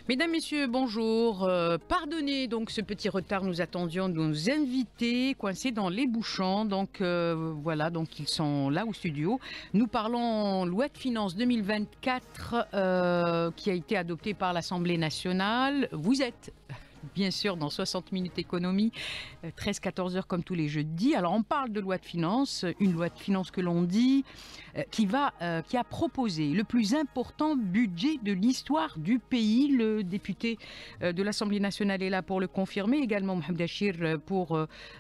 Mesdames, Messieurs, bonjour. Pardonnez donc ce petit retard, nous attendions nos invités coincés dans les bouchons. Donc voilà, donc ils sont là au studio. Nous parlons loi de finances 2024 qui a été adoptée par l'Assemblée nationale. Vous êtes bien sûr dans 60 minutes économie, 13-14 heures comme tous les jeudis. Alors on parle de loi de finances, une loi de finances que l'on dit qui a proposé le plus important budget de l'histoire du pays. Le député de l'Assemblée nationale est là pour le confirmer, également Mohamed Achir pour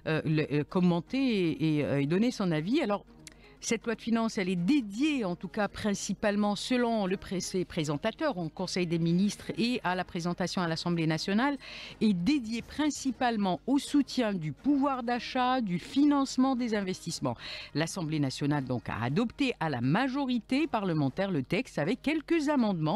commenter et donner son avis. Alors cette loi de finances, elle est dédiée, en tout cas principalement selon le présentateur au Conseil des ministres et à la présentation à l'Assemblée nationale, est dédiée principalement au soutien du pouvoir d'achat, du financement des investissements. L'Assemblée nationale donc a adopté à la majorité parlementaire le texte avec quelques amendements.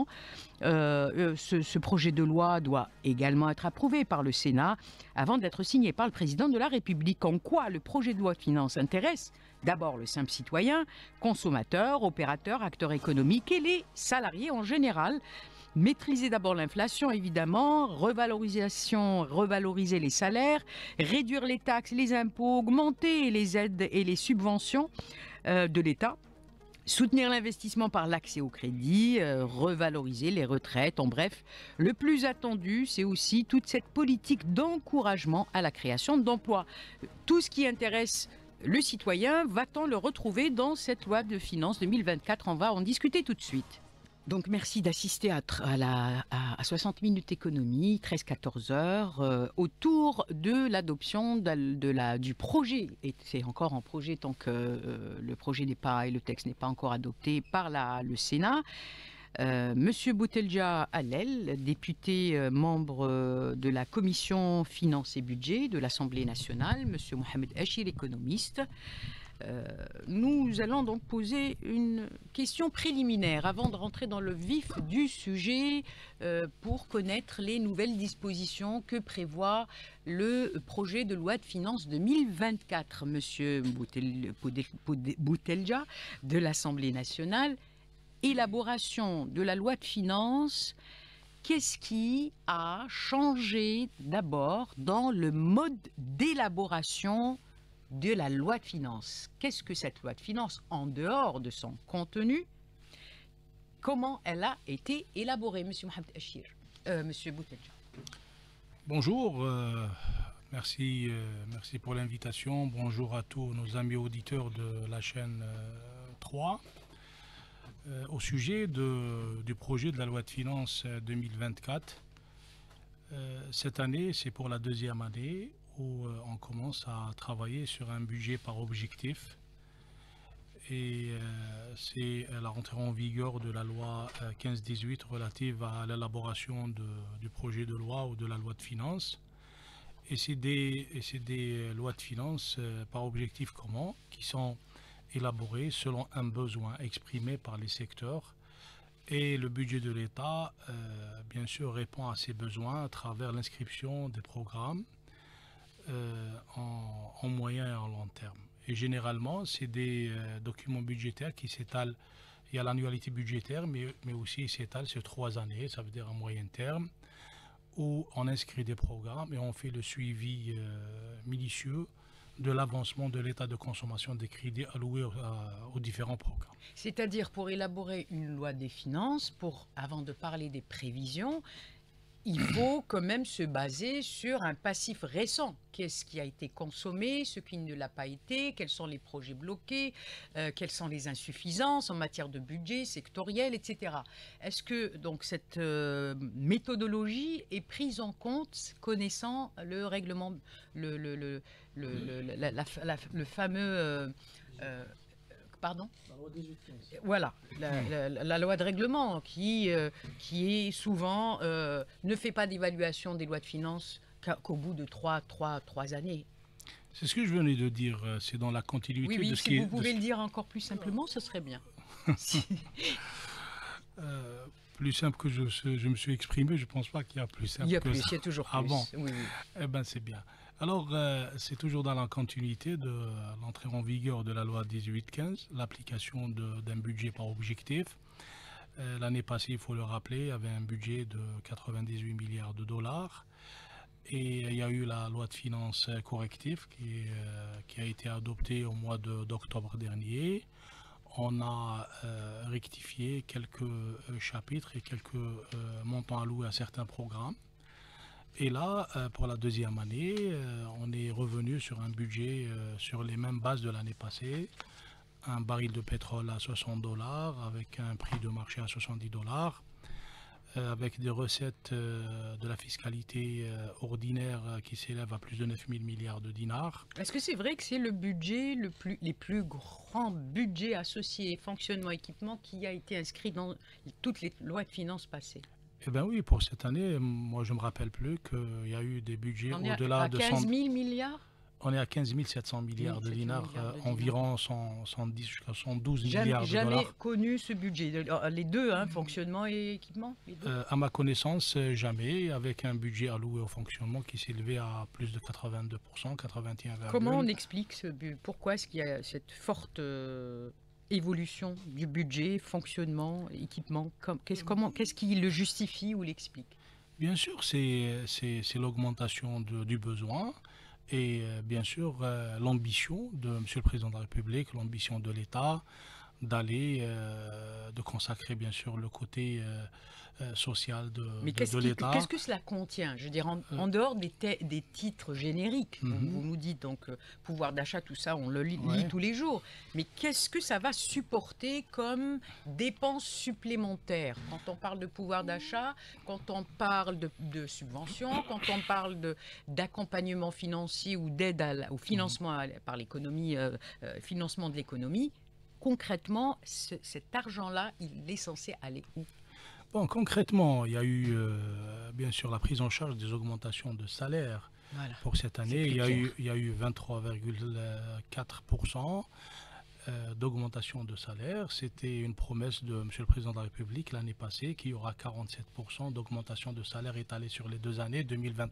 Ce projet de loi doit également être approuvé par le Sénat avant d'être signé par le président de la République. En quoi le projet de loi de finances intéresse d'abord le simple citoyen, consommateur, opérateur, acteur économique et les salariés en général. Maîtriser d'abord l'inflation, évidemment, revaloriser les salaires, réduire les taxes, les impôts, augmenter les aides et les subventions de l'État. Soutenir l'investissement par l'accès au crédit, revaloriser les retraites. En bref, le plus attendu, c'est aussi toute cette politique d'encouragement à la création d'emplois. Tout ce qui intéresse le citoyen, va-t-on le retrouver dans cette loi de finances 2024? On va en discuter tout de suite. Donc merci d'assister à 60 minutes économie, 13-14 heures, autour de l'adoption du projet. Et c'est encore en projet tant que le projet n'est pas et le texte n'est pas encore adopté par le Sénat. Monsieur Boutelja Allel, député membre de la commission finances et budget de l'Assemblée nationale, Monsieur Mohamed Achir, économiste. Nous allons donc poser une question préliminaire avant de rentrer dans le vif du sujet pour connaître les nouvelles dispositions que prévoit le projet de loi de finances 2024. Monsieur Boutelja de l'Assemblée nationale, élaboration de la loi de finances, qu'est-ce qui a changé d'abord dans le mode d'élaboration de la loi de finances? Qu'est-ce que cette loi de finances, en dehors de son contenu, comment elle a été élaborée? Monsieur Mohamed Achir, Monsieur Boutelja. Bonjour, merci pour l'invitation. Bonjour à tous nos amis auditeurs de la chaîne 3. Au sujet du projet de la loi de finances 2024, cette année, c'est pour la deuxième année où on commence à travailler sur un budget par objectif. Et c'est la rentrée en vigueur de la loi 15-18 relative à l'élaboration du projet de loi ou de la loi de finances. Et c'est des lois de finances par objectif commun qui sont élaboré selon un besoin exprimé par les secteurs, et le budget de l'État bien sûr répond à ces besoins à travers l'inscription des programmes en moyen et en long terme. Et généralement, c'est des documents budgétaires qui s'étalent. Il y a l'annualité budgétaire, mais aussi il s'étale sur 3 années, ça veut dire en moyen terme, où on inscrit des programmes et on fait le suivi minutieux de l'avancement de l'état de consommation des crédits alloués aux différents programmes. C'est-à-dire, pour élaborer une loi des finances, avant de parler des prévisions, il faut quand même se baser sur un passif récent. Qu'est-ce qui a été consommé, ce qui ne l'a pas été, quels sont les projets bloqués, quelles sont les insuffisances en matière de budget sectoriel, etc. Est-ce que donc cette méthodologie est prise en compte connaissant le règlement, le fameux... Pardon ? La loi 18-15. Voilà, la loi de règlement qui est souvent ne fait pas d'évaluation des lois de finances qu'au bout de trois années. C'est ce que je venais de dire, c'est dans la continuité oui, de ce si qui est... vous pouvez le dire encore plus simplement, ce serait bien. Plus simple que je me suis exprimé, je ne pense pas qu'il y a plus simple que ça. Il y a toujours plus. Ah bon? Oui. Eh bien, c'est bien. Alors, c'est toujours dans la continuité de l'entrée en vigueur de la loi 18-15, l'application d'un budget par objectif. L'année passée, il faut le rappeler, avait un budget de 98 milliards de dollars. Et il y a eu la loi de finances corrective qui a été adoptée au mois d'octobre dernier. On a rectifié quelques chapitres et quelques montants alloués à certains programmes. Et là, pour la deuxième année, on est revenu sur un budget sur les mêmes bases de l'année passée. Un baril de pétrole à 60 dollars, avec un prix de marché à 70 dollars, avec des recettes de la fiscalité ordinaire qui s'élèvent à plus de 9 000 milliards de dinars. Est-ce que c'est vrai que c'est le budget, les plus grands budgets associés fonctionnement équipement qui a été inscrit dans toutes les lois de finances passées? Eh bien oui, pour cette année, moi je ne me rappelle plus qu'il y a eu des budgets On est au-delà de 15 000 milliards. On est à 15 700 milliards de dinars, environ 110 jusqu'à 112 milliards de dollars. Jamais connu ce budget. Les deux, fonctionnement et équipement les deux. À ma connaissance, jamais, avec un budget alloué au fonctionnement qui s'élevait à plus de 82%, 81,2%. Comment on explique ce but? Pourquoi est-ce qu'il y a cette forte évolution du budget, fonctionnement, équipement? Qu'est-ce qui le justifie ou l'explique? Bien sûr, c'est l'augmentation du besoin. Et bien sûr, l'ambition de M. le Président de la République, l'ambition de l'État, de consacrer bien sûr le côté social de l'État. Qu'est-ce que cela contient? Je veux dire, en dehors des titres génériques, vous nous dites donc pouvoir d'achat, tout ça, on le lit tous les jours. Mais qu'est-ce que ça va supporter comme dépenses supplémentaires? Quand on parle de pouvoir d'achat, quand on parle de subventions, quand on parle d'accompagnement financier ou d'aide au financement par l'économie, financement de l'économie, concrètement, cet argent-là, il est censé aller où? Bon, concrètement, il y a eu bien sûr la prise en charge des augmentations de salaire. Voilà. Pour cette année. Il y a eu 23,4% d'augmentation de salaire. C'était une promesse de M. le Président de la République l'année passée qu'il y aura 47% d'augmentation de salaire étalée sur les 2 années,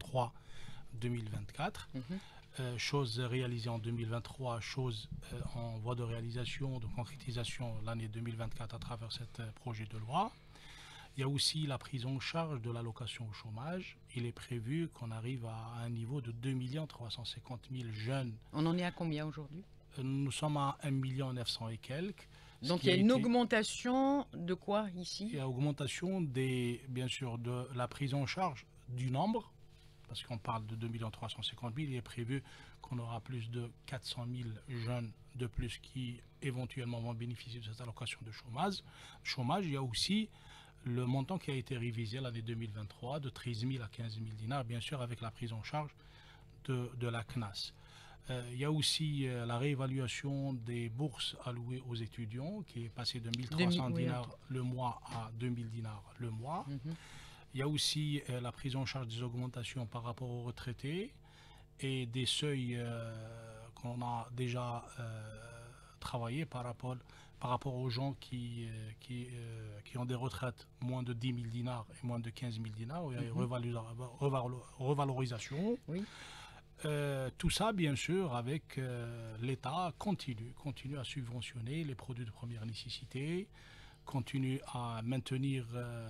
2023-2024. Chose réalisée en 2023, chose en voie de réalisation, de concrétisation l'année 2024 à travers ce projet de loi. Il y a aussi la prise en charge de l'allocation au chômage. Il est prévu qu'on arrive à un niveau de 2 350 000 jeunes. On en est à combien aujourd'hui? Nous sommes à 1 900 000 et quelques. Donc il y a une augmentation de quoi ici? Il y a une augmentation bien sûr de la prise en charge du nombre, parce qu'on parle de 2 350 000. Il est prévu qu'on aura plus de 400 000 jeunes de plus qui éventuellement vont bénéficier de cette allocation de chômage. Il y a aussi le montant qui a été révisé l'année 2023 de 13 000 à 15 000 dinars, bien sûr avec la prise en charge de la CNAS. Il y a aussi la réévaluation des bourses allouées aux étudiants qui est passée de 1 300 dinars le mois à 2 000 dinars le mois. Il y a aussi la prise en charge des augmentations par rapport aux retraités et des seuils qu'on a déjà travaillé par rapport aux gens qui ont des retraites moins de 10 000 dinars et moins de 15 000 dinars, où il y a une revalorisation. Tout ça, bien sûr, avec l'État continue à subventionner les produits de première nécessité, continue à maintenir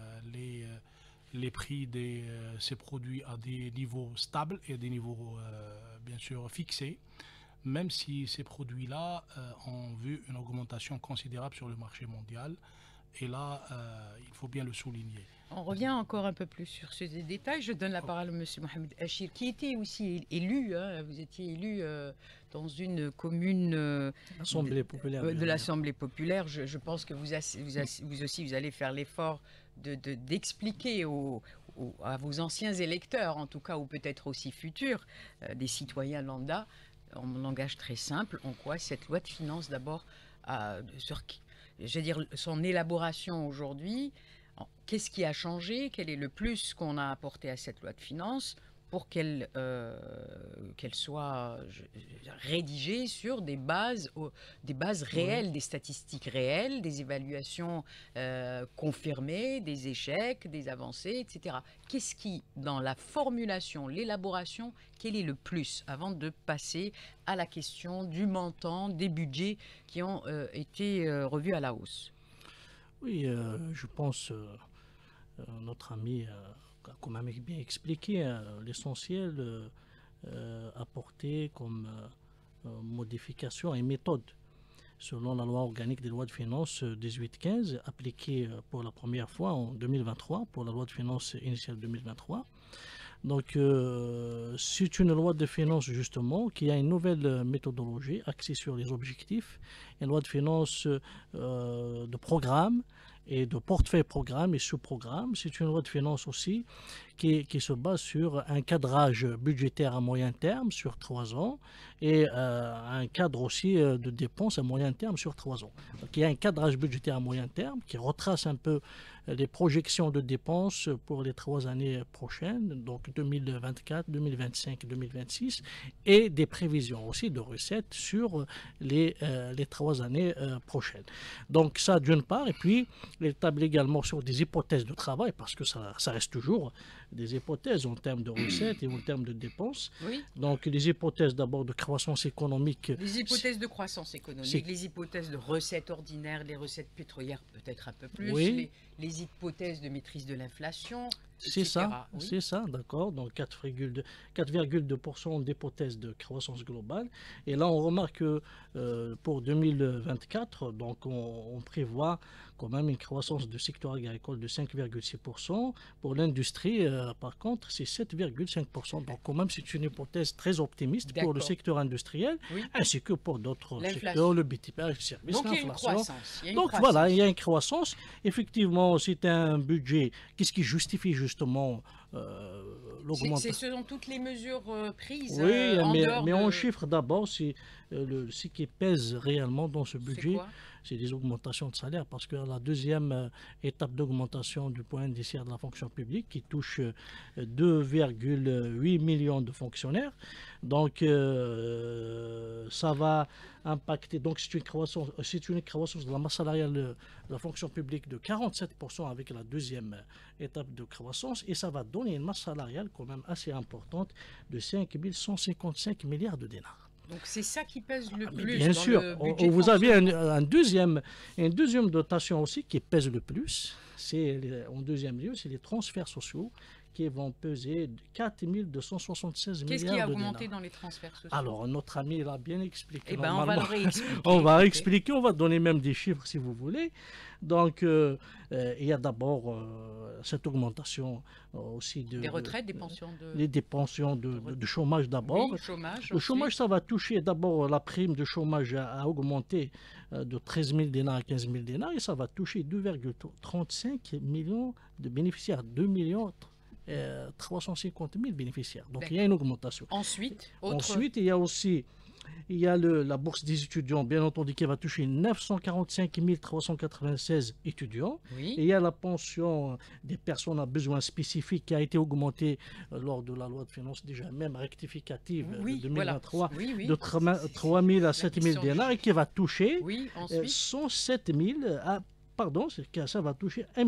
les prix de ces produits à des niveaux stables et des niveaux, bien sûr, fixés, même si ces produits-là ont vu une augmentation considérable sur le marché mondial. Et là, il faut bien le souligner. On revient encore un peu plus sur ces détails. Je donne la parole à M. Mohamed Achir, qui était aussi élu. Vous étiez élu dans une commune Assemblée populaire, de l'Assemblée populaire. Je pense que vous aussi, vous allez faire l'effort d'expliquer à vos anciens électeurs, en tout cas, ou peut-être aussi futurs, des citoyens lambda, en langage très simple, en quoi cette loi de finances, d'abord, je veux dire, son élaboration aujourd'hui, qu'est-ce qui a changé? Quel est le plus qu'on a apporté à cette loi de finances pour qu'elle soit rédigée sur des bases réelles, des statistiques réelles, des évaluations confirmées, des échecs, des avancées, etc. Qu'est-ce qui, dans la formulation, l'élaboration, quel est le plus, avant de passer à la question du montant des budgets qui ont été revus à la hausse? Oui, je pense notre ami a quand même bien expliqué l'essentiel apporté comme modification et méthode selon la loi organique des lois de finances 1815, appliquée pour la première fois en 2023, pour la loi de finances initiale 2023. Donc, c'est une loi de finances justement qui a une nouvelle méthodologie axée sur les objectifs, une loi de finances de programme et de portefeuille programme et sous-programme. C'est une loi de finances aussi qui se base sur un cadrage budgétaire à moyen terme sur 3 ans et un cadre aussi de dépenses à moyen terme sur 3 ans. Donc il y a un cadrage budgétaire à moyen terme qui retrace un peu les projections de dépenses pour les 3 années prochaines, donc 2024, 2025, 2026, et des prévisions aussi de recettes sur les 3 années prochaines. Donc ça d'une part, et puis il établit également sur des hypothèses de travail, parce que ça reste toujours des hypothèses en termes de recettes et en termes de dépenses. Oui. Donc les hypothèses d'abord de croissance économique. Les hypothèses de croissance économique, les hypothèses de recettes ordinaires, les recettes pétrolières peut-être un peu plus, oui. les hypothèses de maîtrise de l'inflation, c'est ça, oui. C'est ça, d'accord. Donc 4,2% d'hypothèse de croissance globale. Et là, on remarque que pour 2024, donc on prévoit quand même une croissance du secteur agricole de 5,6%. Pour l'industrie, par contre, c'est 7,5%. Donc quand même, c'est une hypothèse très optimiste pour le secteur industriel, oui. Ainsi que pour d'autres secteurs, le BTP, le service, donc, l'inflation. Donc voilà, il y a une croissance. Effectivement, c'est un budget. Qu'est-ce qui justifie justement l'augmentation? Ce sont toutes les mesures prises. Oui, mais en chiffres d'abord, c'est ce qui pèse réellement dans ce budget, c'est les augmentations de salaire, parce que la deuxième étape d'augmentation du point indiciaire de la fonction publique qui touche 2,8 millions de fonctionnaires, donc ça va impacter, donc c'est une croissance de la masse salariale de la fonction publique de 47% avec la deuxième étape de croissance, et ça va donner une masse salariale quand même assez importante de 5 155 milliards de dinars. Donc c'est ça qui pèse le plus. Bien dans sûr, le budget vous avez une deuxième dotation aussi qui pèse le plus. En deuxième lieu, c'est les transferts sociaux qui vont peser 4 276 milliards de dinars. Qu'est-ce qui a augmenté dans les transferts sociaux? Alors, notre ami l'a bien expliqué. Eh ben, on va le réexpliquer. On va expliquer, on va donner même des chiffres si vous voulez. Donc, il y a d'abord cette augmentation aussi des retraites, des pensions des pensions de chômage d'abord. Oui, le chômage, ça va toucher d'abord la prime de chômage a augmenté de 13 000 dinars à 15 000 dinars, et ça va toucher 2,35 millions de bénéficiaires, 2 350 000 bénéficiaires. Donc il y a une augmentation. Ensuite, il y a aussi la bourse des étudiants, bien entendu, qui va toucher 945 396 étudiants. Oui. Et il y a la pension des personnes à besoins spécifiques qui a été augmentée lors de la loi de finances déjà même rectificative de 2023 de 3 000 à 7 000 dinars, et qui va toucher 107 000 à ça va toucher 1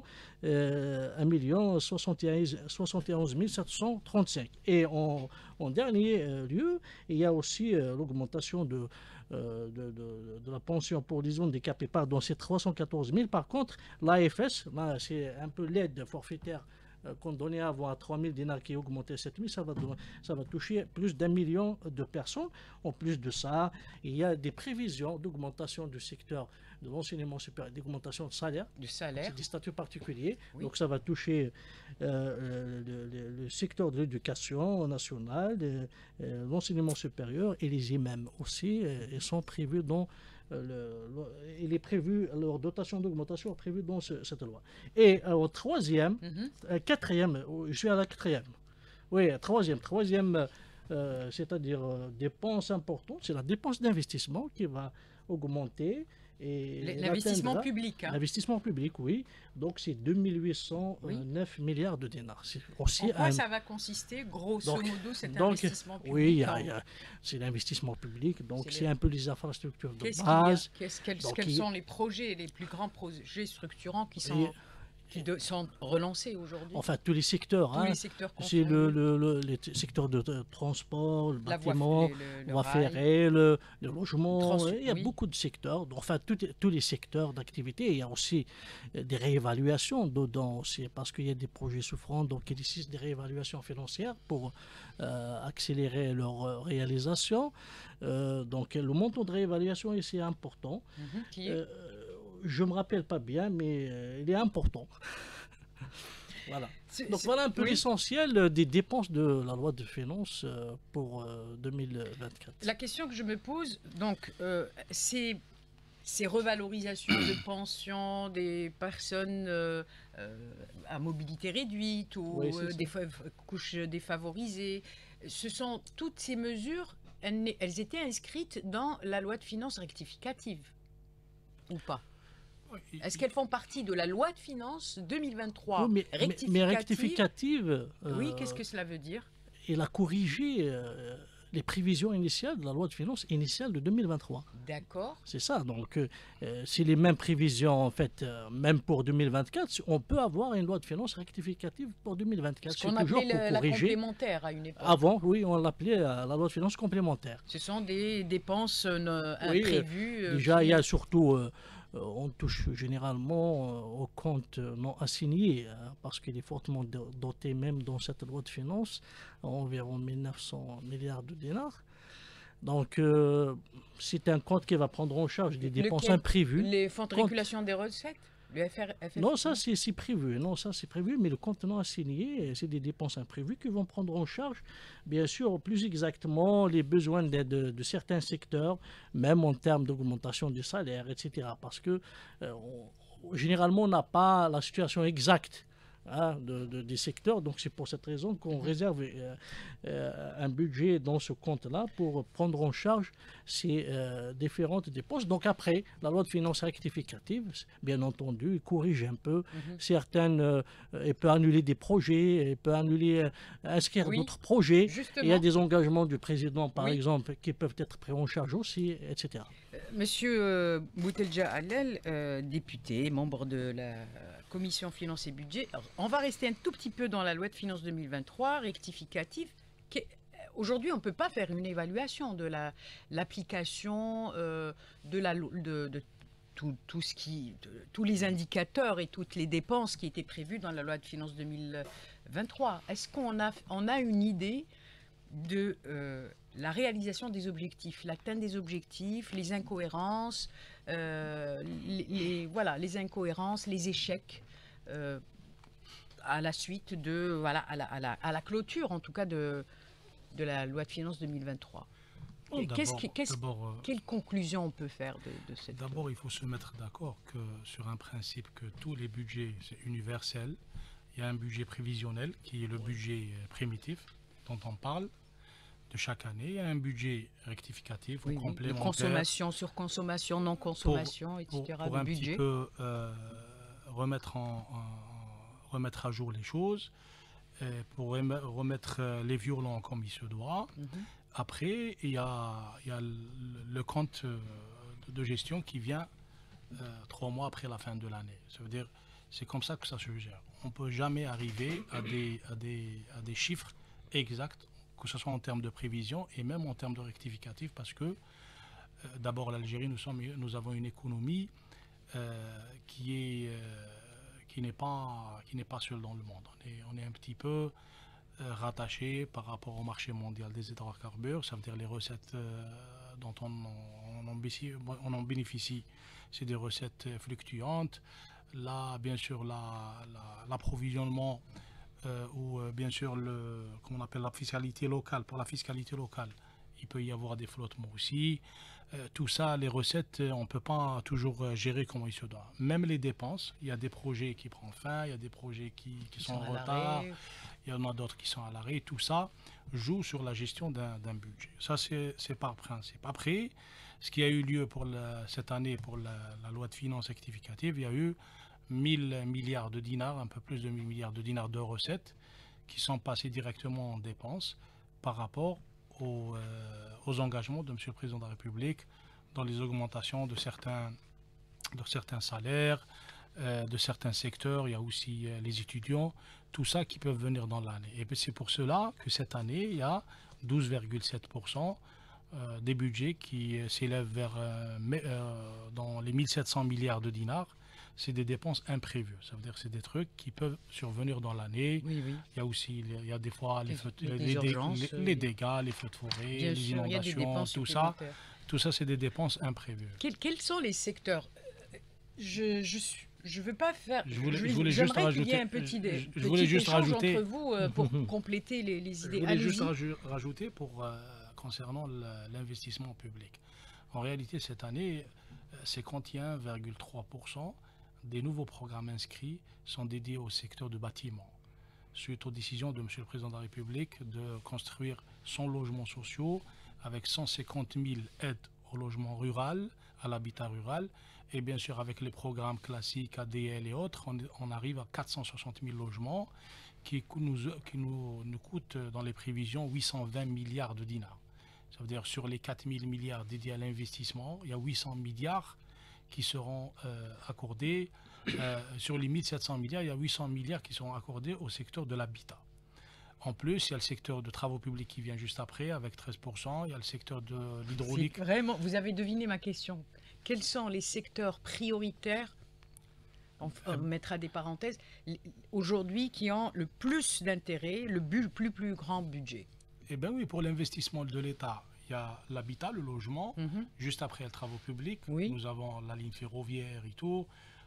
71 735. Et en dernier lieu, il y a aussi l'augmentation de la pension pour les handicapés. Pardon, c'est 314 000. Par contre, l'AFS, c'est un peu l'aide forfaitaire qu'on donnait avant à 3 000 dinars qui augmentait à 7 000, ça va toucher plus d'1 million de personnes. En plus de ça, il y a des prévisions d'augmentation du secteur de l'enseignement supérieur, d'augmentation de salaire. C'est des statuts particuliers. Oui. Donc ça va toucher le secteur de l'éducation nationale, l'enseignement supérieur, et les imams aussi. Ils sont prévus dans il est prévu, leur dotation d'augmentation est prévue dans cette loi. Et au quatrième, je suis à la quatrième. Oui, troisième, c'est-à-dire dépense importante, c'est la dépense d'investissement qui va augmenter. L'investissement public. L'investissement public, oui. Donc c'est 2809 milliards de dinars. En quoi ça va consister, grosso modo, cet investissement public? Oui, c'est l'investissement public. Donc c'est un peu les infrastructures de base. Quels sont les projets, les plus grands projets structurants qui sont qui sont relancés aujourd'hui. Enfin, tous les secteurs. Tous les secteurs c'est confondus. les secteurs de transport, le La bâtiment, le voie rail. ferrée, le logement. Il y a Oui. beaucoup de secteurs. Enfin, tous les secteurs d'activité. Il y a aussi des réévaluations dedans aussi, parce qu'il y a des projets souffrants, donc il existe des réévaluations financières pour accélérer leur réalisation. Donc, le montant de réévaluation ici est important. Qui est Je ne me rappelle pas bien, mais il est important. Voilà. Donc voilà un peu oui. l'essentiel des dépenses de la loi de finances pour 2024. La question que je me pose, donc, ces revalorisations de pensions des personnes à mobilité réduite ou Oui, c'est des couches défavorisées, ce sont toutes ces mesures, elles étaient inscrites dans la loi de finances rectificative ou pas? Est-ce qu'elles font partie de la loi de finances 2023 Oui, mais rectificative, Oui, qu'est-ce que cela veut dire? il a corrigé les prévisions initiales de la loi de finances initiale de 2023. D'accord. C'est ça, donc si les mêmes prévisions, en fait, même pour 2024, on peut avoir une loi de finances rectificative pour 2024. Ce qu'on appelait la complémentaire à une époque. Avant, oui, on l'appelait la loi de finances complémentaire. Ce sont des dépenses imprévues. Déjà, il y a surtout... on touche généralement aux comptes non assignés parce qu'il est fortement doté même dans cette loi de finances, environ 1900 milliards de dinars. Donc, c'est un compte qui va prendre en charge des dépenses imprévues. Les fonds de régulation des recettes? Le FF... Non, ça c'est prévu. Non, ça c'est prévu, mais le compte non assigné, c'est des dépenses imprévues qui vont prendre en charge, bien sûr, plus exactement les besoins de certains secteurs, même en termes d'augmentation des salaires, etc. Parce que généralement, on n'a pas la situation exacte des secteurs. Donc c'est pour cette raison qu'on réserve un budget dans ce compte-là pour prendre en charge ces différentes dépenses. Donc après, la loi de finances rectificative, bien entendu, corrige un peu certaines, elle peut annuler des projets, elle peut annuler, inscrire d'autres projets. Justement. Il y a des engagements du président, par exemple, qui peuvent être pris en charge aussi, etc. Monsieur Boutelja Allel, député, membre de la Commission Finances et Budget. Alors, on va rester un tout petit peu dans la loi de finances 2023, rectificative. Aujourd'hui, on ne peut pas faire une évaluation de l'application de tout ce tous les indicateurs et toutes les dépenses qui étaient prévues dans la loi de finances 2023. Est-ce qu'on a une idée de la réalisation des objectifs, l'atteinte des objectifs, les incohérences, les incohérences, les échecs à la suite de à la clôture en tout cas de la loi de finances 2023. Quelle conclusion on peut faire de cette... D'abord, il faut se mettre d'accord sur un principe que tous les budgets, c'est universel. Il y a un budget prévisionnel qui est le budget primitif dont on parle de chaque année. Il y a un budget rectificatif ou complémentaire. Consommation, surconsommation, non-consommation, etc. Pour un petit peu remettre à jour les choses, pour remettre les violons comme il se doit. Après, il y a le compte de gestion qui vient 3 mois après la fin de l'année. Ça veut dire, c'est comme ça que ça se gère. On ne peut jamais arriver à des chiffres exacts, que ce soit en termes de prévision et même en termes de rectificatif, parce que d'abord l'Algérie, nous avons une économie qui n'est pas seule dans le monde. On est un petit peu rattaché par rapport au marché mondial des hydrocarbures. Ça veut dire les recettes dont on en bénéficie, c'est des recettes fluctuantes. Là, bien sûr, l'approvisionnement ou bien sûr comme on appelle la fiscalité locale. Pour la fiscalité locale, il peut y avoir des flottements aussi. Tout ça, les recettes, on ne peut pas toujours gérer comme il se doit. Même les dépenses, il y a des projets qui prennent fin, il y a des projets qui sont en retard, il y en a d'autres qui sont à l'arrêt. Tout ça joue sur la gestion d'un budget. Ça, c'est par principe. Après, ce qui a eu lieu cette année pour la loi de finances rectificative, il y a eu 1000 milliards de dinars, un peu plus de 1000 milliards de dinars de recettes qui sont passés directement en dépenses par rapport aux engagements de M. le Président de la République dans les augmentations de certains salaires, de certains secteurs, il y a aussi les étudiants, tout ça qui peuvent venir dans l'année. Et puis c'est pour cela que cette année, il y a 12,7% des budgets qui s'élèvent vers dans les 1700 milliards de dinars. C'est des dépenses imprévues. Ça veut dire que c'est des trucs qui peuvent survenir dans l'année. Oui, oui. Il y a aussi, il y a des fois Les urgences, les dégâts, les feux de forêt, bien les sûr, il y a des inondations, dépenses tout ça. supplémentaires. Tout ça, c'est des dépenses imprévues. Quels sont les secteurs? Je veux pas faire. Je voulais juste j'aimerais qu'il y ait rajouter. un petit, Je voulais juste échange rajouter. entre vous pour compléter les Je idées. voulais juste Allez-y. rajouter concernant l'investissement public. En réalité, cette année, 51,3% des nouveaux programmes inscrits sont dédiés au secteur du bâtiment, suite aux décisions de M. le Président de la République de construire 100 logements sociaux avec 150 000 aides au logement rural, à l'habitat rural, et bien sûr avec les programmes classiques ADL et autres, on arrive à 460 000 logements qui nous coûtent dans les prévisions 820 milliards de dinars. Ça veut dire sur les 4 000 milliards dédiés à l'investissement, il y a 800 milliards qui seront accordés. Sur les 1700 milliards, il y a 800 milliards qui seront accordés au secteur de l'habitat. En plus, il y a le secteur de travaux publics qui vient juste après avec 13%. Il y a le secteur de l'hydraulique. Vraiment, vous avez deviné ma question. Quels sont les secteurs prioritaires, on mettra des parenthèses, aujourd'hui qui ont le plus d'intérêt, le plus grand budget? Eh bien oui, pour l'investissement de l'État, il y a l'habitat, le logement. Juste après, les travaux publics. Oui. Nous avons la ligne ferroviaire et tout.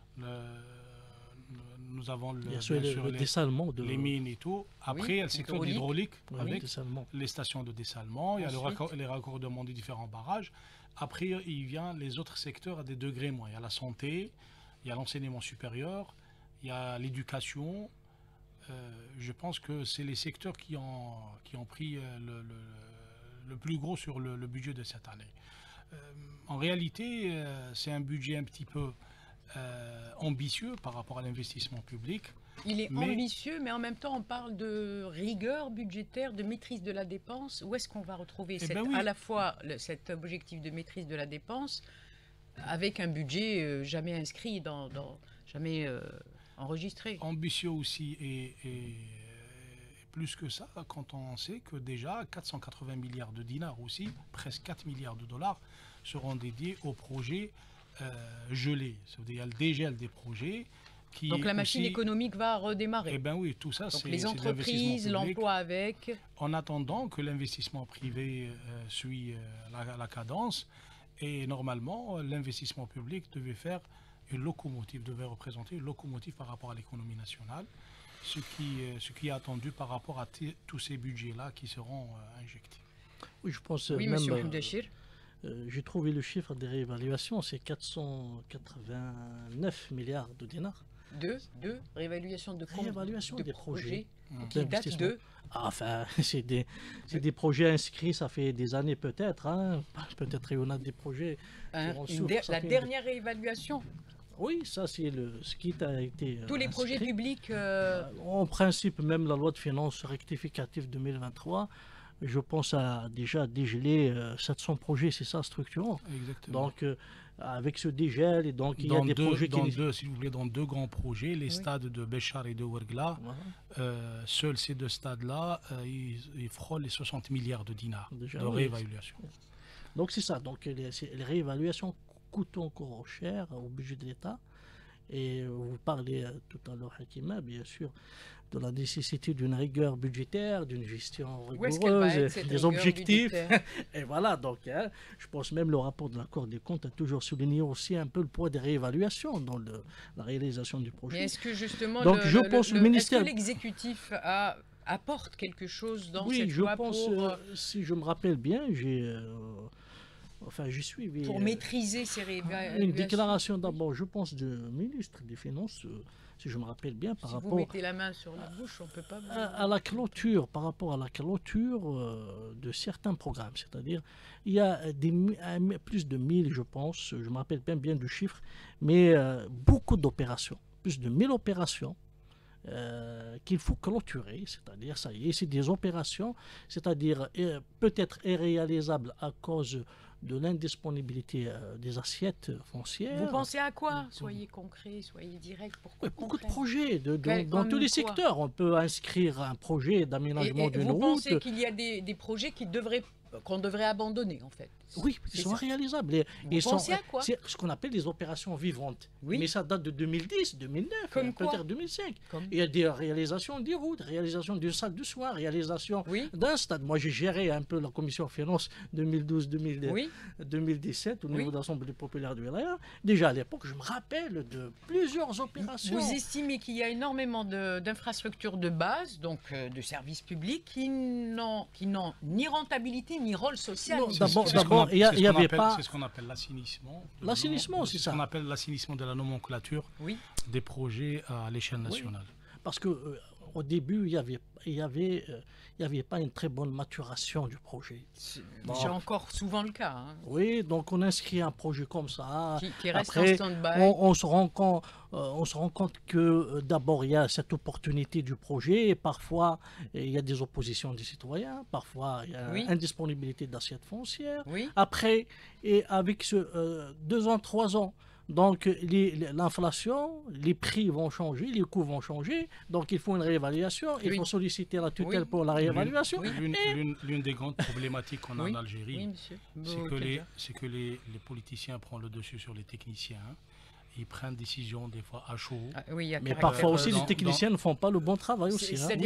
Nous avons Bien sûr, le les dessalement les mines et tout. Après, Oui, il y a le secteur de l'hydraulique Oui, avec dessalement. les stations de dessalement. Il y a Ensuite. les raccordements des différents barrages. Après, il vient les autres secteurs à des degrés moins. Il y a la santé, il y a l'enseignement supérieur, il y a l'éducation. Je pense que c'est les secteurs qui ont pris le plus gros sur le budget de cette année. En réalité, c'est un budget un petit peu ambitieux par rapport à l'investissement public. Il est Mais- ambitieux, mais en même temps, on parle de rigueur budgétaire, de maîtrise de la dépense. Où est-ce qu'on va retrouver ben oui. à la fois cet objectif de maîtrise de la dépense avec un budget jamais inscrit, jamais enregistré? Ambitieux aussi et plus que ça, quand on sait que déjà 480 milliards de dinars aussi, presque 4 milliards de dollars, seront dédiés aux projets gelés. Ça veut dire il y a le dégel des projets. Donc la machine aussi, économique va redémarrer. Eh bien oui, tout ça, Donc c'est les c'est de entreprises, l'investissement public. l'emploi avec. En attendant que l'investissement privé suit la cadence, et normalement, l'investissement public devait faire une locomotive, devait représenter une locomotive par rapport à l'économie nationale, ce qui est attendu par rapport à tous ces budgets-là qui seront injectés. Oui, je pense Oui, même. monsieur Mdachir. J'ai trouvé le chiffre des réévaluations, c'est 489 milliards de dinars. De réévaluation de compte Réévaluation des projets qui datent d'investissement. de. Ah, enfin, c'est des projets inscrits, ça fait des années peut-être. Hein. Peut-être il y en a des projets. on souffre, ça La fait dernière réévaluation. Oui, ça c'est ce qui a été. Tous les projets inscrit. publics. En principe, même la loi de finances rectificative 2023, je pense à déjà dégeler 700 projets, c'est ça, structurant. Exactement. Donc, avec ce dégel, et donc il y a des projets qui. S'il vous plaît, dans deux grands projets, les stades de Béchar et de Ouergla, Voilà. seuls ces deux stades-là, ils frôlent les 60 milliards de dinars Déjà, de oui. réévaluation. Donc c'est ça, donc les réévaluations coûtent encore cher au budget de l'État. Et vous parlez tout à l'heure, Hakima, bien sûr, de la nécessité d'une rigueur budgétaire, d'une gestion Où est-ce qu'elle va être, rigoureuse, cette des rigueur objectifs. budgétaire? Et voilà, donc hein, je pense même le rapport de la Cour des comptes a toujours souligné aussi un peu le poids des réévaluations dans la réalisation du Mais projet. est-ce que justement Donc, je pense le ministère- est-ce que l'exécutif apporte quelque chose dans Oui, cette je loi pense, si je me rappelle bien, j'ai suivi pour maîtriser ces réévaluations? une déclaration d'abord, je pense, du ministre des Finances, si je me rappelle bien, par Si vous rapport mettez la main sur la bouche, on ne peut pas vous... à la clôture, par rapport à la clôture de certains programmes. C'est-à-dire, il y a plus de 1000, je pense, je me rappelle bien du chiffre, mais beaucoup d'opérations, plus de 1000 opérations qu'il faut clôturer, c'est-à-dire, ça y est, c'est des opérations, c'est-à-dire peut-être irréalisables à cause de l'indisponibilité des assiettes foncières. Vous pensez à quoi? Soyez concret, soyez direct. Oui, beaucoup de projets dans tous les secteurs. On peut inscrire un projet d'aménagement d'une route. Vous pensez qu'il y a des projets qu'on devrait abandonner, en fait? Oui, ils sont réalisables. Vous pensez à quoi? C'est ce qu'on appelle les opérations vivantes. Oui. Mais ça date de 2010, 2009, peut-être 2005. Il y a des réalisations des routes, réalisation d'une salle de soins, réalisation d'un stade. Moi, j'ai géré un peu la commission finance 2012-2017 au niveau de l'Assemblée populaire du LR. Déjà à l'époque, je me rappelle de plusieurs opérations. Vous estimez qu'il y a énormément d'infrastructures de base, donc de services publics, qui n'ont ni rentabilité ni rôle social. D'abord, il y avait pas. C'est ce qu'on appelle l'assainissement. L'assainissement, c'est ça. C'est ce qu'on appelle l'assainissement de la nomenclature des projets à l'échelle nationale. Parce que au début, il y avait pas une très bonne maturation du projet. C'est encore souvent le cas. Hein. Oui, donc on inscrit un projet comme ça. Qui reste après, en stand-by. On se rend compte que d'abord il y a cette opportunité du projet et parfois il y a des oppositions des citoyens, parfois il y a indisponibilité d'assiettes foncières. Après, et avec 2 ans, 3 ans, donc l'inflation, les prix vont changer, les coûts vont changer, donc il faut une réévaluation, il faut solliciter la tutelle pour la réévaluation. L'une des grandes problématiques qu'on a en Algérie, c'est que les politiciens prennent le dessus sur les techniciens. Ils prennent des décisions des fois à chaud. Mais parfois aussi les techniciens ne font pas le bon travail aussi. Ça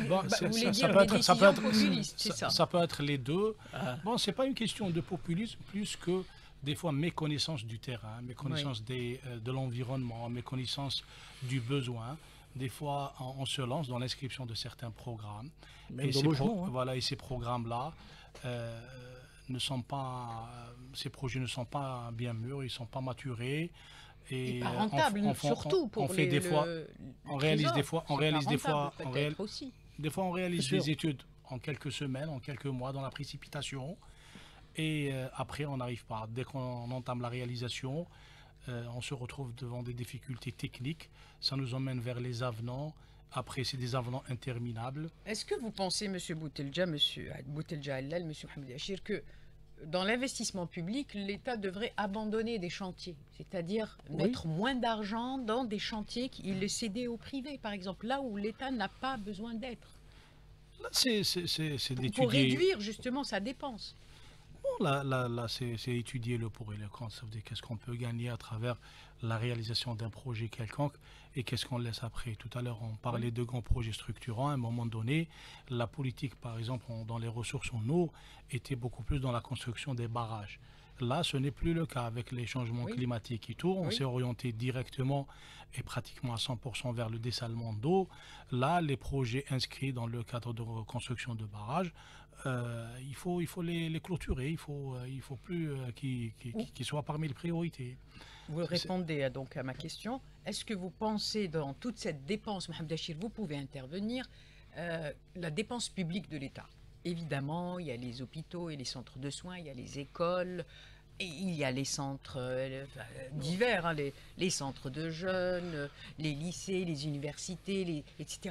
peut être les deux. Bon, c'est pas une question de populisme plus que des fois méconnaissance du terrain, méconnaissance de l'environnement, méconnaissance du besoin. Des fois, on se lance dans l'inscription de certains programmes. Et ces programmes-là ces projets ne sont pas bien mûrs, ils ne sont pas maturés. Et pas rentable, surtout pour on réalise des études en quelques semaines, en quelques mois dans la précipitation. Et après, on n'arrive pas. Dès qu'on entame la réalisation, on se retrouve devant des difficultés techniques. Ça nous emmène vers les avenants. Après, c'est des avenants interminables. Est-ce que vous pensez, M. Boutelja, M. Allal, M. Mohamed Achir, que dans l'investissement public, l'État devrait abandonner des chantiers, c'est-à-dire mettre moins d'argent dans des chantiers qu'il est cédé au privé, par exemple, là où l'État n'a pas besoin d'être? C'est d'étudier. Pour réduire justement sa dépense. Bon, là c'est étudier le pour et le contre. Ça veut dire qu'est-ce qu'on peut gagner à travers la réalisation d'un projet quelconque et qu'est-ce qu'on laisse après. Tout à l'heure, on parlait de grands projets structurants. À un moment donné, la politique, par exemple, dans les ressources en eau, était beaucoup plus dans la construction des barrages. Là, ce n'est plus le cas avec les changements climatiques et tout. On s'est orienté directement et pratiquement à 100% vers le dessalement d'eau. Là, les projets inscrits dans le cadre de reconstruction de barrages, il faut les clôturer. Il faut plus qu'ils soient parmi les priorités. Vous répondez donc à ma question. Est-ce que vous pensez dans toute cette dépense, Mohamed Achir, vous pouvez intervenir, la dépense publique de l'État? Évidemment, il y a les hôpitaux et les centres de soins, il y a les écoles, et il y a les centres divers, hein, les centres de jeunes, les lycées, les universités, etc.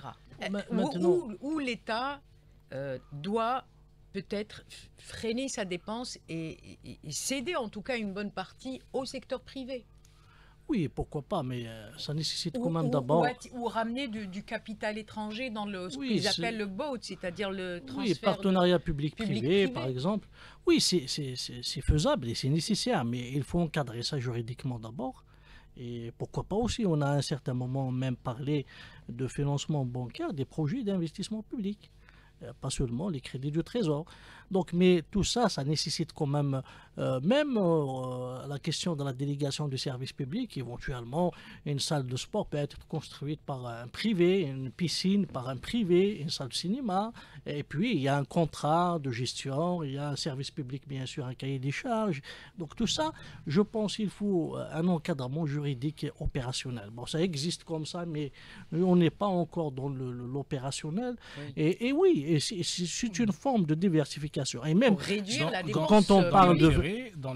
Où l'État doit peut-être freiner sa dépense et céder en tout cas une bonne partie au secteur privé. Oui, pourquoi pas, mais ça nécessite quand même d'abord... Ou ramener du capital étranger dans ce qu'ils appellent le BOAT, c'est-à-dire le transfert... Oui, partenariat public-privé, par exemple. Oui, c'est faisable et c'est nécessaire, mais il faut encadrer ça juridiquement d'abord. Et pourquoi pas aussi, on a à un certain moment même parlé de financement bancaire des projets d'investissement public. Pas seulement les crédits du Trésor. Donc, mais tout ça, ça nécessite quand même, la question de la délégation du service public, éventuellement, une salle de sport peut être construite par un privé, une piscine par un privé, une salle de cinéma, et puis il y a un contrat de gestion, il y a un service public, bien sûr, un cahier des charges. Donc tout ça, je pense qu'il faut un encadrement juridique et opérationnel. Bon, ça existe comme ça, mais on n'est pas encore dans l'opérationnel. Et oui, et c'est une forme de diversification. Et même quand on parle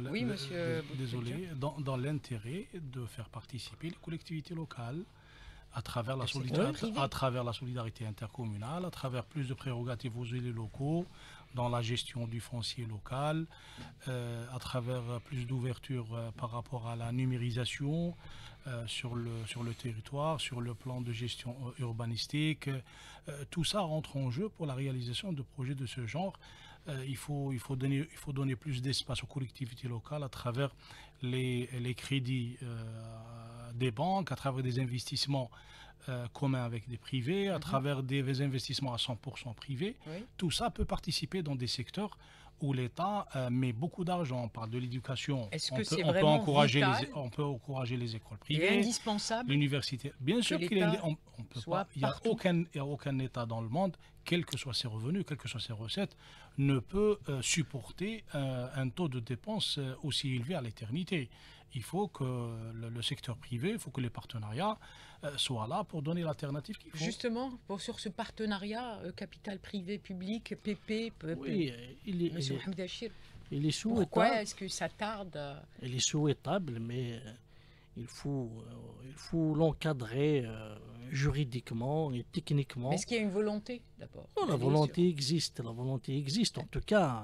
dans l'intérêt de faire participer les collectivités locales à travers la solidarité intercommunale, à travers plus de prérogatives aux élus locaux, dans la gestion du foncier local, à travers plus d'ouverture par rapport à la numérisation sur le territoire, sur le plan de gestion urbanistique. Tout ça rentre en jeu pour la réalisation de projets de ce genre. Il faut donner plus d'espace aux collectivités locales à travers les crédits des banques, à travers des investissements communs avec des privés, à travers des investissements à 100% privés. Oui. Tout ça peut participer dans des secteurs où l'État met beaucoup d'argent. On parle de l'éducation. Est-ce On que peut- c'est on peut vraiment encourager vital on peut encourager les écoles et privées, indispensable? l'université. Bien sûr qu'il l'État on peut soit pas. Il n'y a partout. aucun État dans le monde, quels que soient ses revenus, quelles que soient ses recettes, ne peut supporter un taux de dépenses aussi élevé à l'éternité. Il faut que le secteur privé, il faut que les partenariats soient là pour donner l'alternative qu'il faut. Justement, sur ce partenariat capital privé public, PP, Oui, Monsieur Mohamed Achir, il est pourquoi souhaitable. est-ce que ça tarde Il est souhaitable, mais il faut l'encadrer juridiquement et techniquement. Est-ce qu'il y a une volonté d'abord? Non, la d'aller volonté existe, la volonté existe. En tout cas,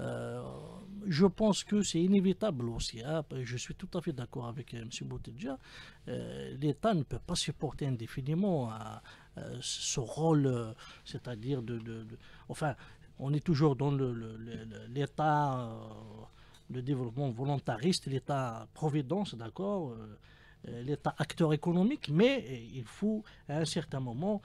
je pense que c'est inévitable aussi. Hein. Je suis tout à fait d'accord avec M. Boutedja. L'État ne peut pas supporter indéfiniment ce rôle, c'est-à-dire enfin, on est toujours dans l'État de développement volontariste, l'État-providence, d'accord, l'État acteur économique, mais il faut, à un certain moment,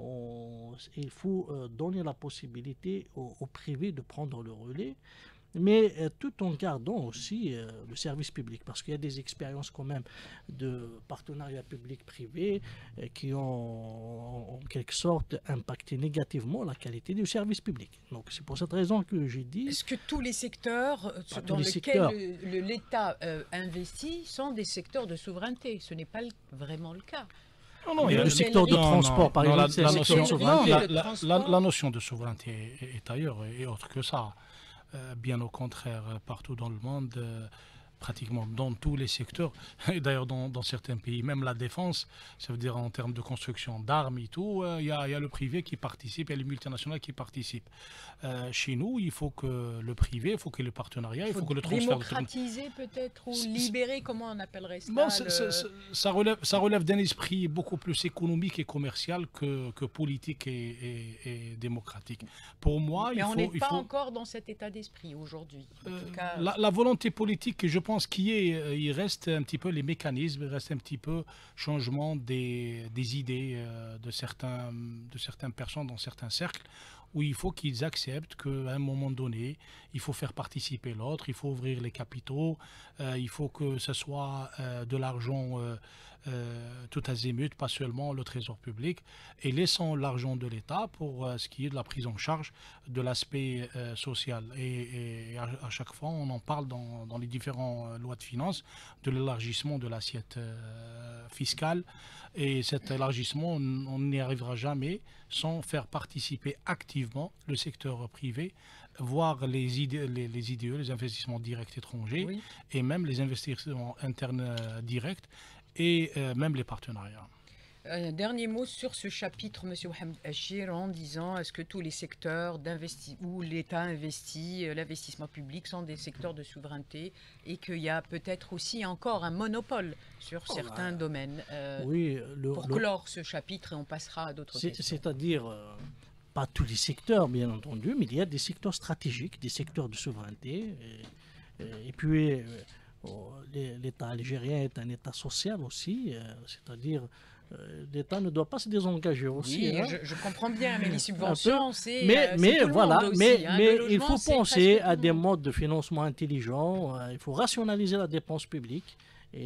il faut donner la possibilité au privé de prendre le relais, mais tout en gardant aussi le service public, parce qu'il y a des expériences quand même de partenariat public-privé qui ont en quelque sorte impacté négativement la qualité du service public. Donc c'est pour cette raison que j'ai dit... Est-ce que tous les secteurs dans tous les lesquels secteurs. l'État investit sont des secteurs de souveraineté? Ce n'est pas vraiment le cas. Non, Mais il y a le secteur de transport, par exemple, c'est la un secteur de notion, souveraineté. la notion de souveraineté est ailleurs et autre que ça. Bien au contraire, partout dans le monde, pratiquement dans tous les secteurs, et d'ailleurs dans certains pays, même la défense, ça veut dire en termes de construction d'armes et tout, il y a le privé qui participe, il y a les multinationales qui participent. Chez nous, il faut que le privé, il faut que le partenariat, il faut que le transfert de démocratiser peut-être ou libérer, comment on appellerait ça? Bon, ça relève d'un esprit beaucoup plus économique et commercial que politique et démocratique. Pour moi, Mais il on faut... n'est il pas faut encore dans cet état d'esprit aujourd'hui. En tout cas, la volonté politique, je pense il reste un petit peu les mécanismes, il reste un petit peu changement des idées de certaines personnes dans certains cercles, où il faut qu'ils acceptent qu'à un moment donné, il faut faire participer l'autre, il faut ouvrir les capitaux, il faut que ce soit de l'argent tout azimut, pas seulement le trésor public, et laissons l'argent de l'État pour ce qui est de la prise en charge de l'aspect social. Et à chaque fois, on en parle dans les différentes lois de finances, de l'élargissement de l'assiette fiscale. Et cet élargissement, on n'y arrivera jamais sans faire participer activement le secteur privé, voire les IDE, les investissements directs étrangers, oui. et même les investissements internes directs, et même les partenariats. Un dernier mot sur ce chapitre, M. Mohamed Achir, en disant est-ce que tous les secteurs où l'État investit, l'investissement public sont des secteurs de souveraineté et qu'il y a peut-être aussi encore un monopole sur certains domaines. Oui, pour clore ce chapitre et on passera à d'autres questions. C'est-à-dire, pas tous les secteurs bien entendu, mais il y a des secteurs stratégiques, des secteurs de souveraineté. Et puis, l'État algérien est un État social aussi, c'est-à-dire l'État ne doit pas se désengager aussi. Oui, hein. je comprends bien, mais les subventions, c'est mais tout le voilà, monde aussi, mais hein. Le il logement, faut c'est penser presque à tout des le monde. modes de financement intelligents, il faut rationaliser la dépense publique,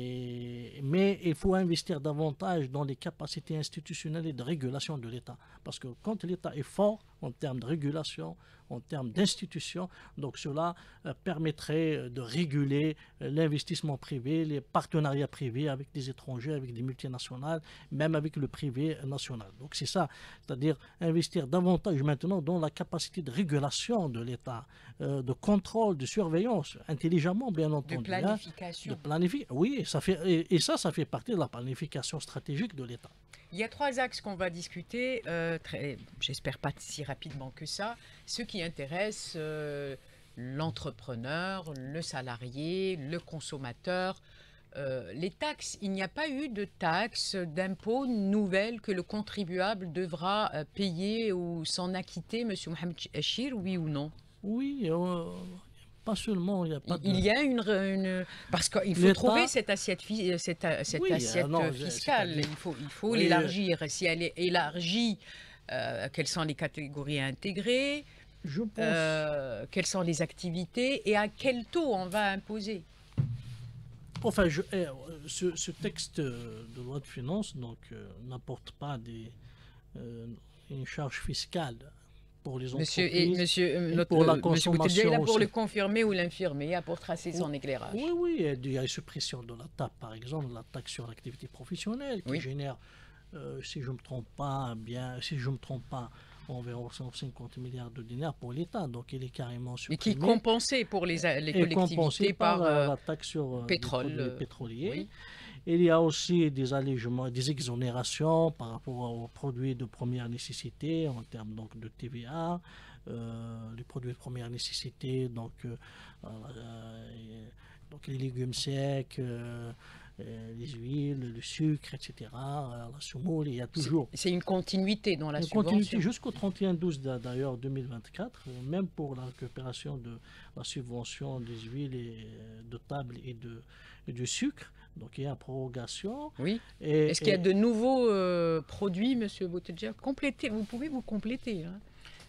mais il faut investir davantage dans les capacités institutionnelles et de régulation de l'État. Parce que quand l'État est fort en termes de régulation, en termes d'institutions, donc cela permettrait de réguler l'investissement privé, les partenariats privés avec des étrangers, avec des multinationales, même avec le privé national. Donc c'est ça, c'est-à-dire investir davantage maintenant dans la capacité de régulation de l'État, de contrôle, de surveillance, intelligemment bien entendu. De planification. Oui, ça fait partie de la planification stratégique de l'État. Il y a 3 axes qu'on va discuter, j'espère pas si rapidement que ça. Ceux qui intéressent l'entrepreneur, le salarié, le consommateur. Les taxes, il n'y a pas eu de taxes, d'impôts nouvelles que le contribuable devra payer ou s'en acquitter, Monsieur Mohamed Achir, oui ou non? Oui, pas seulement, il y a pas Il y a parce qu'il faut trouver cette assiette, cette Oui, assiette non, fiscale. c'est-à-dire- Il faut Oui, l'élargir. Si elle est élargie, quelles sont les catégories à intégrer, je pense. quelles sont les activités et à quel taux on va imposer. Enfin, ce texte de loi de finances n'apporte pas une charge fiscale pour les entreprises. Monsieur pour la Monsieur Boutedja est là pour consommation le aussi. confirmer ou l'infirmer, pour tracer son éclairage. Oui, oui, il y a une suppression de la TAP, par exemple, la taxe sur l'activité professionnelle, qui Oui. génère, si je ne me trompe pas, environ 150 milliards de dinars pour l'État. Donc, il est carrément Mais qui est supprimé. compensé pour les Et collectivités compensé par... la taxe sur pétrole, les produits pétroliers. oui. Il y a aussi des allégements, des exonérations par rapport aux produits de première nécessité en termes donc de TVA, les produits de première nécessité, donc les légumes secs, les huiles, le sucre, etc. La semoule, il y a toujours C'est une continuité dans la une subvention. continuité jusqu'au 31/12 d'ailleurs 2024, même pour la récupération de la subvention des huiles de table et du sucre. Donc il y a une prorogation. Oui. Et, Est-ce qu'il y a de nouveaux produits, Monsieur Boutedja? Complétez, vous pouvez vous compléter. Hein.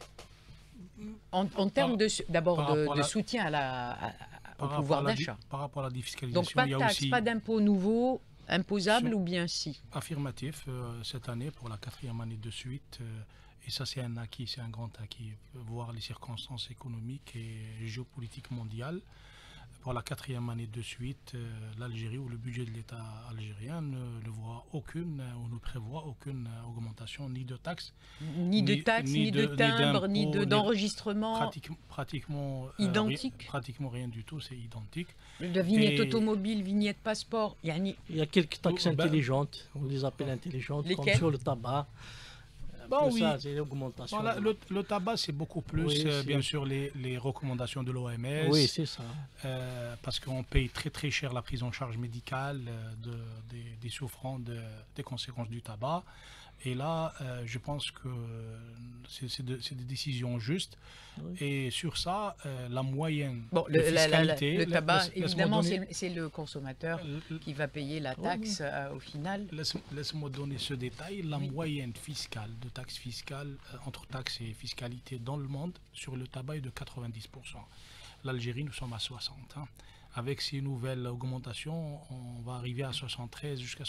En termes d'abord de soutien au pouvoir d'achat. Par rapport à la défiscalisation, Donc pas il y de a taxes, aussi pas d'impôts nouveaux, imposables ou bien si? affirmatif cette année pour la 4e année de suite. Et ça, c'est un acquis, c'est un grand acquis. Voir les circonstances économiques et géopolitiques mondiales. Pour la 4e année de suite, l'Algérie ou le budget de l'État algérien ne voit aucune ou ne prévoit aucune augmentation ni de taxes, Ni de taxes, ni de timbres, ni d'enregistrement. Pratiquement Identique. pratiquement rien du tout, c'est identique. La vignette Et- automobile, vignette passeport. il y a quelques taxes Ben- intelligentes, on les appelle intelligentes, comme Lesquelles? sur le tabac. Bon, Après oui. ça, c'est l'augmentation. Voilà, le tabac, c'est beaucoup plus, Oui, c'est- bien sûr, les recommandations de l'OMS. Oui, c'est ça. Parce qu'on paye très très cher la prise en charge médicale des souffrants des conséquences du tabac. Et là, je pense que c'est des décisions justes. Oui. Et sur ça, la moyenne Bon, de fiscalité... le tabac, laisse-moi évidemment, donner- c'est le consommateur qui va payer la Oui, taxe au final. Laisse-moi donner ce détail. La Oui. moyenne fiscale de taxes fiscales, entre taxes et fiscalité dans le monde, sur le tabac est de 90%. L'Algérie, nous sommes à 60%. Hein. Avec ces nouvelles augmentations, on va arriver à 73 jusqu'à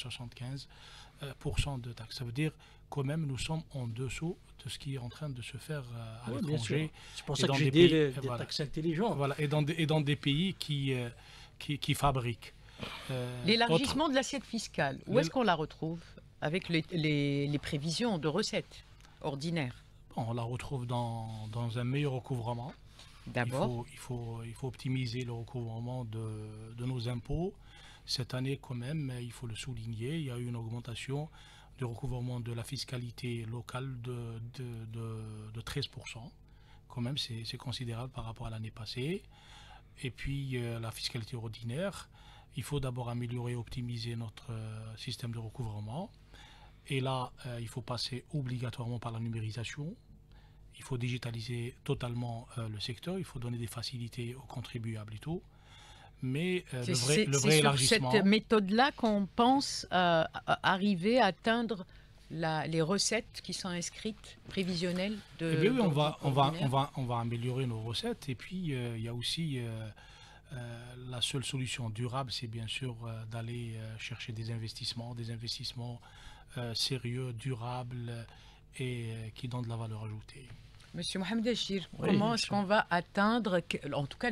75% de taxes. Ça veut dire quand même nous sommes en dessous de ce qui est en train de se faire à Oui, bien sûr. l'étranger. C'est pour Et ça que dans j'ai des dit pays- des voilà. taxes intelligentes. Voilà, et dans des pays qui fabriquent. L'élargissement de l'assiette fiscale, où est-ce L'éla- qu'on la retrouve avec les prévisions de recettes ordinaires? On la retrouve dans un meilleur recouvrement. D'abord, Il faut optimiser le recouvrement de nos impôts. Cette année, quand même, il faut le souligner, il y a eu une augmentation du recouvrement de la fiscalité locale de 13%. Quand même, c'est considérable par rapport à l'année passée. Et puis, la fiscalité ordinaire, il faut d'abord améliorer et optimiser notre système de recouvrement. Et là, il faut passer obligatoirement par la numérisation. Il faut digitaliser totalement le secteur, il faut donner des facilités aux contribuables et tout. Mais le vrai c'est sur élargissement... cette méthode-là qu'on pense arriver à atteindre les recettes qui sont inscrites, prévisionnelles de. Eh bien oui, ordinaire. on va améliorer nos recettes. Et puis, il y a aussi la seule solution durable, c'est bien sûr d'aller chercher des investissements sérieux, durables et qui donnent de la valeur ajoutée. Monsieur Mohamed Achir, Oui, comment est-ce monsieur. qu'on va atteindre, en tout cas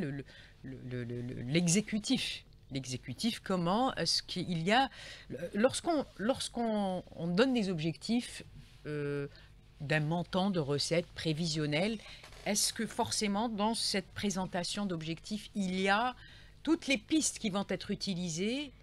l'exécutif? L'exécutif, comment est-ce qu'il y a, lorsqu'on donne des objectifs d'un montant de recettes prévisionnelles, est-ce que forcément dans cette présentation d'objectifs, il y a toutes les pistes qui vont être utilisées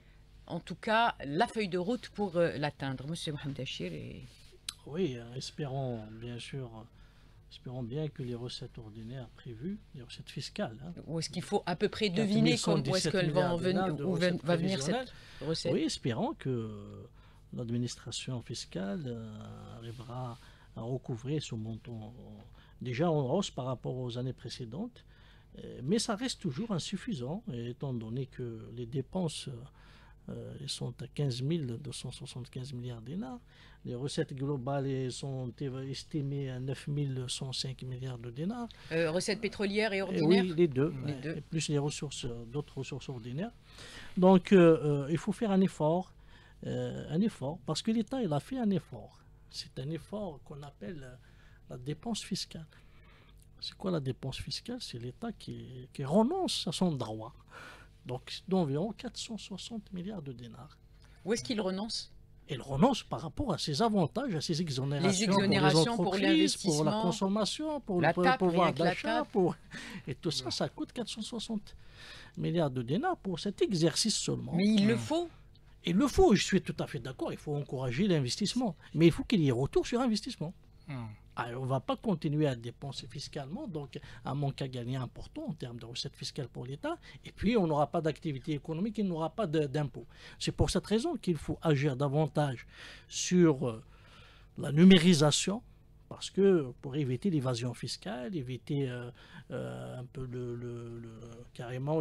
en tout cas, la feuille de route pour l'atteindre. Monsieur Mohamed Achir. Oui, espérons bien sûr, espérons bien que les recettes ordinaires prévues, les recettes fiscales. Où est-ce qu'il faut à peu près deviner où est-ce qu'elle va venir cette recette? Oui, espérons que l'administration fiscale arrivera à recouvrer ce montant déjà en hausse par rapport aux années précédentes, mais ça reste toujours insuffisant, étant donné que les dépenses sont à 15 275 milliards de dinars. Les recettes globales sont estimées à 9 105 milliards de dinars. Recettes pétrolières et ordinaires? Oui, les deux. Et plus les ressources, d'autres ressources ordinaires. Donc, il faut faire un effort, parce que l'État, il a fait un effort. C'est un effort qu'on appelle la dépense fiscale. C'est quoi la dépense fiscale? C'est l'État qui renonce à son droit. Donc, d'environ 460 milliards de dinars. Où est-ce qu'il renonce? Il renonce par rapport à ses avantages, à ses exonérations, les exonérations pour l'investissement, pour la consommation, pour le pouvoir d'achat. Et tout ça, ça coûte 460 milliards de dinars pour cet exercice seulement. Mais il le faut. Il le faut, je suis tout à fait d'accord, il faut encourager l'investissement. Mais il faut qu'il y ait retour sur investissement. Alors, on ne va pas continuer à dépenser fiscalement, donc un manque à gagner important en termes de recettes fiscales pour l'État, et puis on n'aura pas d'activité économique, il n'aura pas d'impôts. C'est pour cette raison qu'il faut agir davantage sur la numérisation, parce que pour éviter l'évasion fiscale, éviter un peu carrément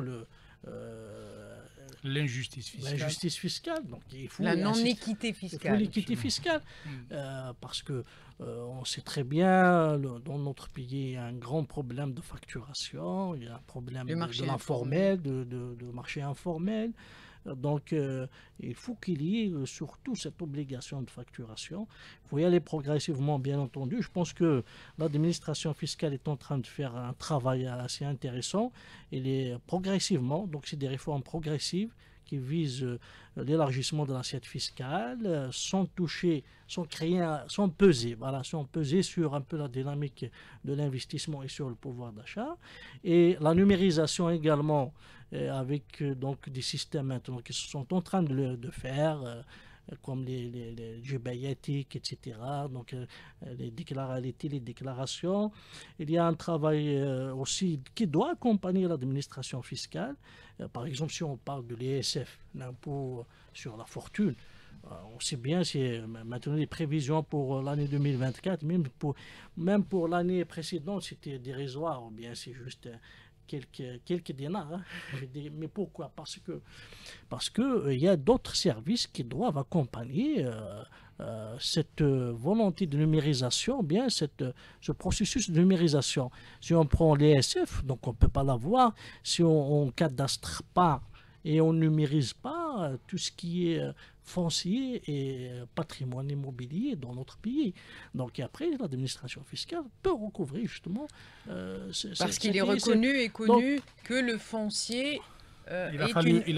l'injustice fiscale. L'injustice fiscale. Donc, il faut la non-équité fiscale. Il faut l'équité fiscale. Parce que on sait très bien, dans notre pays, il y a un grand problème de facturation, il y a un problème de l'informel, de marché informel. Donc, il faut qu'il y ait surtout cette obligation de facturation. Il faut y aller progressivement, bien entendu. Je pense que l'administration fiscale est en train de faire un travail assez intéressant. Il est progressivement, donc c'est des réformes progressives qui visent l'élargissement de l'assiette fiscale, sans toucher, sans peser sur un peu la dynamique de l'investissement et sur le pouvoir d'achat. Et la numérisation également, avec donc des systèmes maintenant qui sont en train de faire, comme les GBIATIC, etc. Donc les déclarations. Il y a un travail aussi qui doit accompagner l'administration fiscale. Par exemple, si on parle de l'ISF, l'impôt sur la fortune, on sait bien, c'est maintenant les prévisions pour l'année 2024, même pour l'année précédente, c'était dérisoire, ou bien c'est juste quelques dinars. Hein. Mais pourquoi? Parce que il y a d'autres services qui doivent accompagner cette volonté de numérisation, bien ce processus de numérisation. Si on prend l'ESF, donc on ne peut pas l'avoir, si on ne cadastre pas et on ne numérise pas tout ce qui est foncier et patrimoine immobilier dans notre pays. Donc après, l'administration fiscale peut recouvrir justement... parce qu'il est reconnu et connu que le foncier il a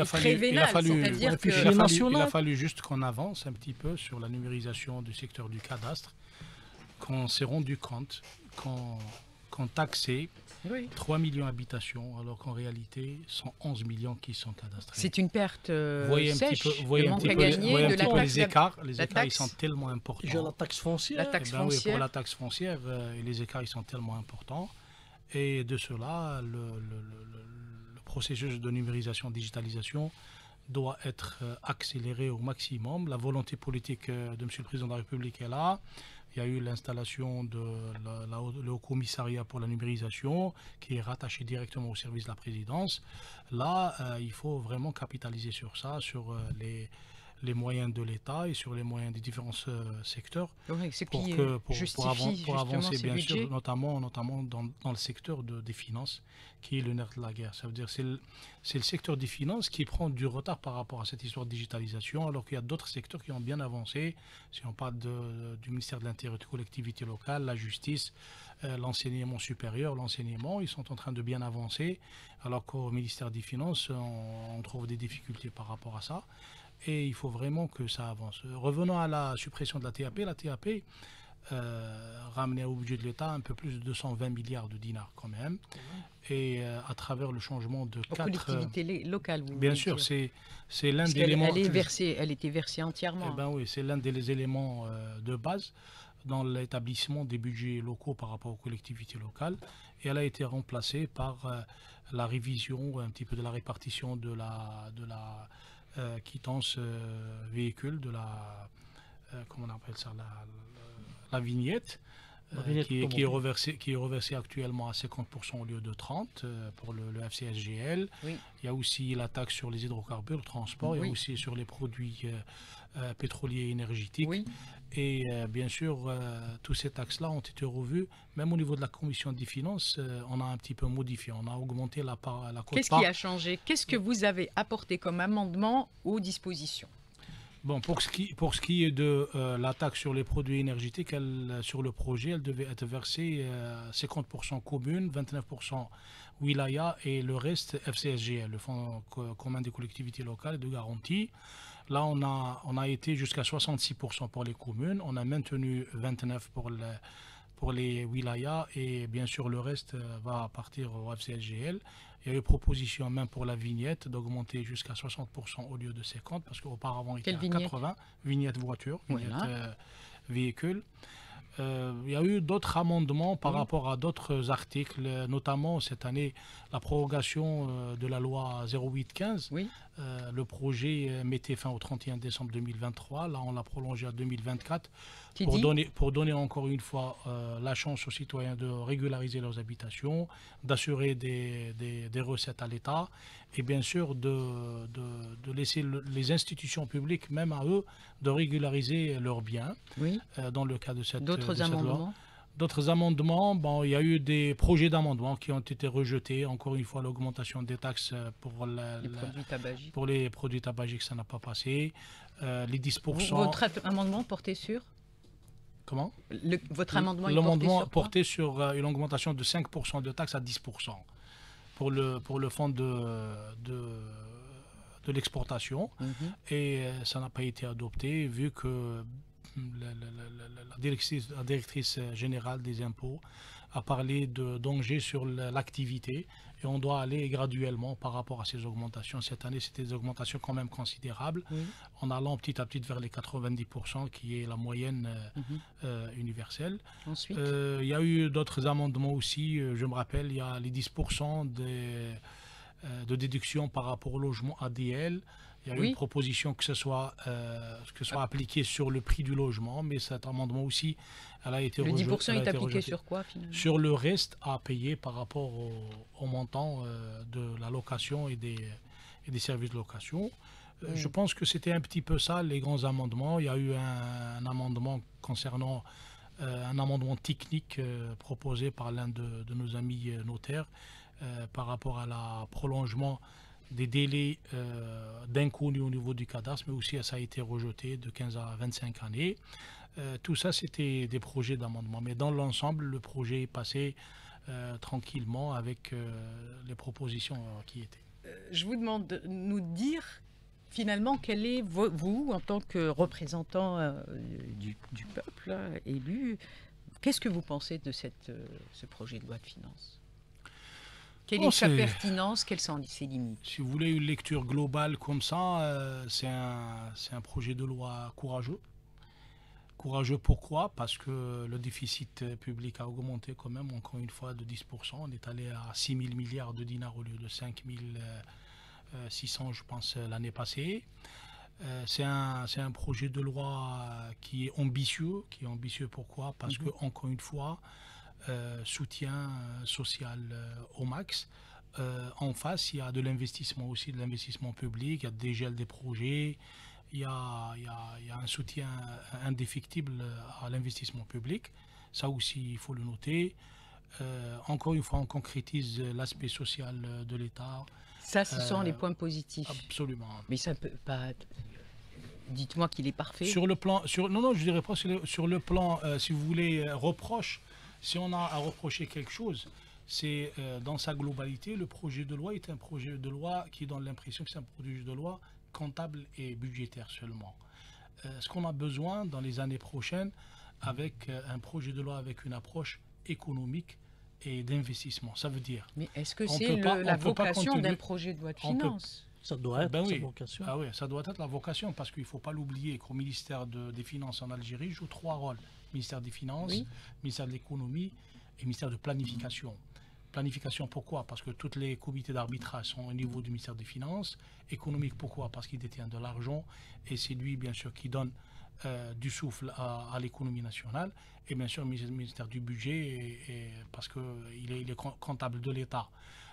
fallu juste qu'on avance un petit peu sur la numérisation du secteur du cadastre, qu'on s'est rendu compte qu'on taxait 3 millions d'habitations, alors qu'en réalité, sont 11 millions qui sont cadastrés. C'est une perte sèche. Vous voyez un petit peu les écarts. Les écarts, ils sont tellement importants. Déjà la taxe foncière. Oui, pour la taxe foncière, les écarts, ils sont tellement importants. Et de cela, le processus de numérisation, digitalisation doit être accéléré au maximum. La volonté politique de M. le Président de la République est là. Il y a eu l'installation de le Haut Commissariat pour la numérisation qui est rattaché directement au service de la présidence. Là, il faut vraiment capitaliser sur ça, sur les moyens de l'État et sur les moyens des différents secteurs pour avancer, bien sûr, notamment dans le secteur des finances, qui est le nerf de la guerre. Ça veut dire c'est le secteur des finances qui prend du retard par rapport à cette histoire de digitalisation, alors qu'il y a d'autres secteurs qui ont bien avancé. Si on parle du ministère de l'Intérieur et des collectivités locales, la justice, l'enseignement supérieur, ils sont en train de bien avancer, alors qu'au ministère des Finances, on trouve des difficultés par rapport à ça. Et il faut vraiment que ça avance. Revenons à la suppression de la TAP. La TAP, ramener au budget de l'État un peu plus de 220 milliards de dinars quand même. Et à travers le changement de aux collectivités locales, vous bien voulez sûr, dire. c'est l'un Parce des qu'elle éléments. elle était versée entièrement. Eh ben oui, c'est l'un des éléments de base dans l'établissement des budgets locaux par rapport aux collectivités locales. Et elle a été remplacée par la révision un petit peu de la répartition de la quittance véhicule, de la comment on appelle ça, la vignette. Qui est reversée actuellement à 50% au lieu de 30% pour le FCSGL. Oui. Il y a aussi la taxe sur les hydrocarbures, le transport, il y a aussi sur les produits pétroliers et énergétiques. Oui. Et bien sûr, tous ces taxes-là ont été revues. Même au niveau de la commission des finances, on a un petit peu modifié. On a augmenté la quote-part. Qu'est-ce qui a changé? Qu'est-ce que vous avez apporté comme amendement aux dispositions? Bon, pour ce qui est de la taxe sur les produits énergétiques, sur le projet, elle devait être versée 50% commune, 29% wilaya et le reste FCSGL, le Fonds commun des collectivités locales et de garantie. Là, on a été jusqu'à 66% pour les communes, on a maintenu 29% pour les wilayas et bien sûr le reste va partir au FCSGL. Il y a eu proposition même pour la vignette d'augmenter jusqu'à 60% au lieu de 50% parce qu'auparavant il était à 80%. Vignette voiture, vignette véhicule. Il y a eu d'autres amendements par rapport à d'autres articles, notamment cette année la prorogation de la loi 0815. Oui. Le projet mettait fin au 31 décembre 2023. Là, on l'a prolongé à 2024 pour donner encore une fois la chance aux citoyens de régulariser leurs habitations, d'assurer des recettes à l'État et bien sûr de laisser les institutions publiques, même à eux, de régulariser leurs biens. Oui. Dans le cas de cette D'autres amendements? D'autres amendements, bon, il y a eu des projets d'amendements qui ont été rejetés. Encore une fois, l'augmentation des taxes pour les produits tabagiques, ça n'a pas passé. Les 10%. Votre amendement portait sur? Comment? Votre amendement portait sur une augmentation de 5% de taxes à 10% pour le fonds de l'exportation. Et ça n'a pas été adopté vu que la directrice générale des impôts a parlé de danger sur l'activité et on doit aller graduellement par rapport à ces augmentations. Cette année, c'était des augmentations quand même considérables, en allant petit à petit vers les 90% qui est la moyenne universelle. Ensuite, il y a eu d'autres amendements aussi, je me rappelle, il y a les 10% de déduction par rapport au logement ADL. Il y a eu une proposition que ce soit appliqué sur le prix du logement, mais cet amendement aussi, elle a été rejetée. Le 10% est appliqué sur quoi finalement? Sur le reste à payer par rapport au montant de la location et des services de location. Je pense que c'était un petit peu ça, les grands amendements. Il y a eu un amendement concernant un amendement technique proposé par l'un de nos amis notaires par rapport à la prolongement des délais d'inconnu au niveau du cadastre, mais aussi ça a été rejeté de 15 à 25 années. Tout ça, c'était des projets d'amendement. Mais dans l'ensemble, le projet est passé tranquillement avec les propositions qui étaient. Je vous demande de nous dire finalement quel est, vous, en tant que représentant du peuple élu, qu'est-ce que vous pensez de ce projet de loi de finances? Quelle est sa pertinence? Quelles sont ses limites? Si vous voulez une lecture globale comme ça, c'est un projet de loi courageux. Courageux pourquoi? Parce que le déficit public a augmenté quand même, encore une fois, de 10%. On est allé à 6 000 milliards de dinars au lieu de 5 600, je pense, l'année passée. C'est un projet de loi qui est ambitieux. Pourquoi? Parce que, encore une fois, soutien social au max. En face, il y a de l'investissement aussi, de l'investissement public, il y a des gels des projets, il y a un soutien indéfectible à l'investissement public. Ça aussi, il faut le noter. Encore une fois, on concrétise l'aspect social de l'État. Ça, ce sont les points positifs. Absolument. Mais ça ne peut pas... Dites-moi qu'il est parfait. Sur le plan... non, je dirais pas sur le plan, si vous voulez, reproche. Si on a à reprocher quelque chose, c'est dans sa globalité, le projet de loi est un projet de loi qui donne l'impression que c'est un projet de loi comptable et budgétaire seulement. Ce qu'on a besoin dans les années prochaines, avec un projet de loi avec une approche économique et d'investissement. Ça veut dire... Mais est-ce que on c'est peut pas- la on peut pas vocation continuer- d'un projet de loi de on peut- finances? Ça doit être Ben sa oui. vocation. Ah oui, ça doit être la vocation parce qu'il ne faut pas l'oublier qu'au ministère des Finances en Algérie joue 3 rôles. Ministère des Finances, Oui. ministère de l'Économie et ministère de Planification. Planification, pourquoi? Parce que tous les comités d'arbitrage sont au niveau du ministère des Finances. Économique, pourquoi? Parce qu'il détient de l'argent et c'est lui, bien sûr, qui donne du souffle à l'économie nationale. Et bien sûr, le ministère du Budget, parce qu'il est comptable de l'État.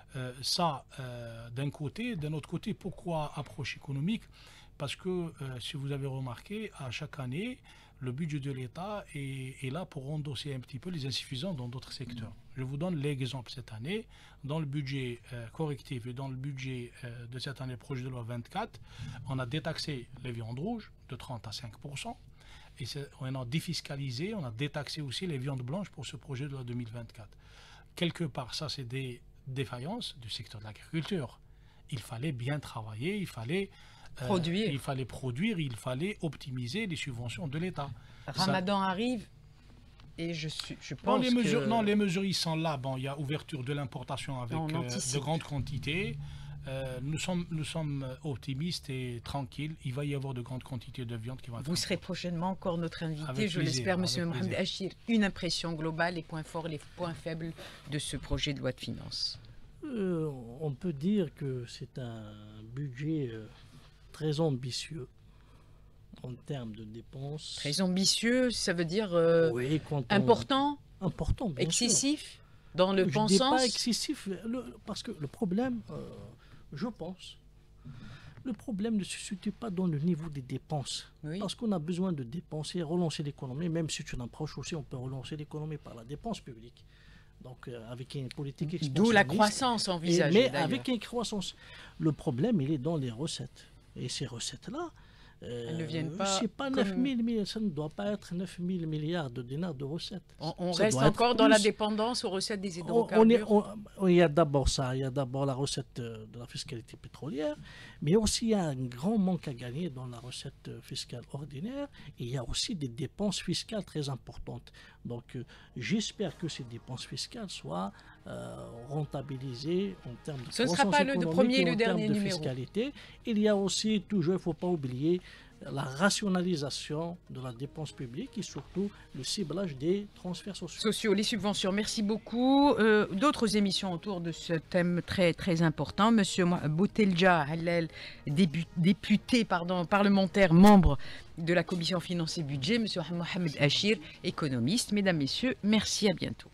D'un côté. D'un autre côté, pourquoi approche économique? Parce que, si vous avez remarqué, à chaque année, le budget de l'État est là pour endosser un petit peu les insuffisances dans d'autres secteurs. Je vous donne l'exemple cette année. Dans le budget correctif et dans le budget de cette année, projet de loi 24, on a détaxé les viandes rouges de 30 à 5%. Et on a défiscalisé, on a détaxé aussi les viandes blanches pour ce projet de loi 2024. Quelque part, ça, c'est des défaillances du secteur de l'agriculture. Il fallait bien travailler, il fallait Produire. il fallait optimiser les subventions de l'État. Ramadan arrive et je Non, pense les mesures, que... non, les mesures, ils sont là. Bon, il y a ouverture de l'importation avec Non, on anticipe. de grandes quantités. Nous sommes optimistes et tranquilles. Il va y avoir de grandes quantités de viande qui vont être... Vous serez prochainement encore notre invité, Avec je plaisir, l'espère, Monsieur avec Mohamed plaisir. Achir. Une impression globale, les points forts, les points faibles de ce projet de loi de finances. On peut dire que c'est un budget très ambitieux en termes de dépenses. Très ambitieux, ça veut dire Oui, important, important, bien sûr. excessif, dans le Je bon dis pas sens. excessif, parce que le problème, je pense, le problème ne se situe pas dans le niveau des dépenses. Oui. Parce qu'on a besoin de dépenser, relancer l'économie, même si tu approche aussi, on peut relancer l'économie par la dépense publique. Donc, avec une politique expansionniste. D'où la croissance envisagée. Mais d'ailleurs. avec une croissance. Le problème, il est dans les recettes. Et ces recettes-là, Elles ne viennent pas c'est pas comme- 9 000 milliards, ça ne doit pas être 9 000 milliards de dinars de recettes. On Ça reste doit être encore dans la plus. dépendance aux recettes des Il hydrocarbures. y a d'abord ça, il y a d'abord la recette de la fiscalité pétrolière, mais aussi il y a un grand manque à gagner dans la recette fiscale ordinaire, et il y a aussi des dépenses fiscales très importantes. Donc j'espère que ces dépenses fiscales soient rentabilisées en termes de Ce ne sera croissance pas le économique premier et et le en dernier termes de numéro. fiscalité. Il y a aussi toujours, il ne faut pas oublier, la rationalisation de la dépense publique et surtout le ciblage des transferts sociaux. Les subventions. Merci beaucoup. D'autres émissions autour de ce thème très très important. Monsieur Boutelja Halel, député parlementaire, membre de la commission finance et budget. Monsieur Mohamed Achir, économiste. Mesdames, Messieurs, merci, à bientôt.